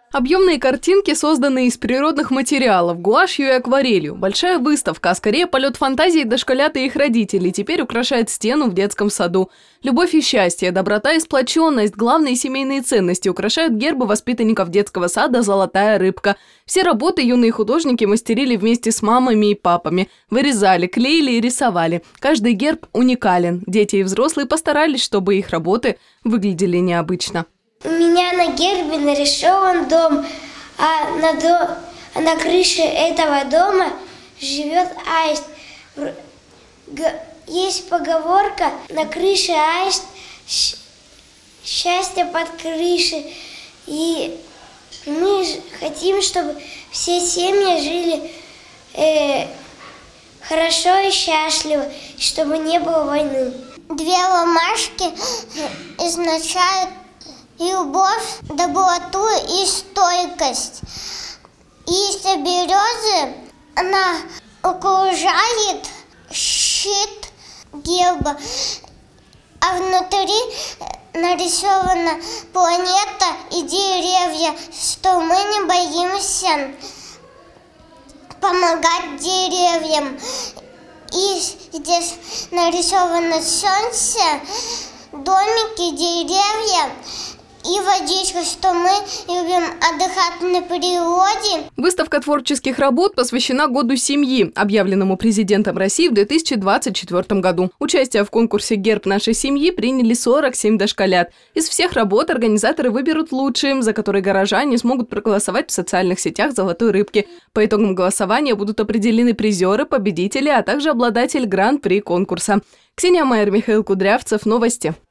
Объемные картинки, созданные из природных материалов, гуашью и акварелью. Большая выставка, а скорее полет фантазии дошколят и их родителей, теперь украшает стену в детском саду. Любовь и счастье, доброта и сплоченность, главные семейные ценности украшают гербы воспитанников детского сада «Золотая рыбка». Все работы юные художники мастерили вместе с мамами и папами. Вырезали, клеили и рисовали. Каждый герб уникален. Дети и взрослые постарались, чтобы их работы выглядели необычно. У меня на гербе нарисован дом, а на крыше этого дома живет аист. Есть поговорка: на крыше аист, счастье под крышей. И мы хотим, чтобы все семьи жили хорошо и счастливо, чтобы не было войны. Две ромашки означают любовь, доброту и стойкость. Листья березы, она окружает щит герба, а внутри нарисована планета и деревья, что мы не боимся помогать деревьям. И здесь нарисовано солнце, домики, деревья и водичка, что мы любим отдыхать на природе. Выставка творческих работ посвящена Году семьи, объявленному президентом России в 2024 году. Участие в конкурсе «Герб нашей семьи» приняли 47 дошколят. Из всех работ организаторы выберут лучшие, за которые горожане смогут проголосовать в социальных сетях «Золотой рыбки». По итогам голосования будут определены призеры, победители, а также обладатель гран-при конкурса. Ксения Майер, Михаил Кудрявцев. Новости.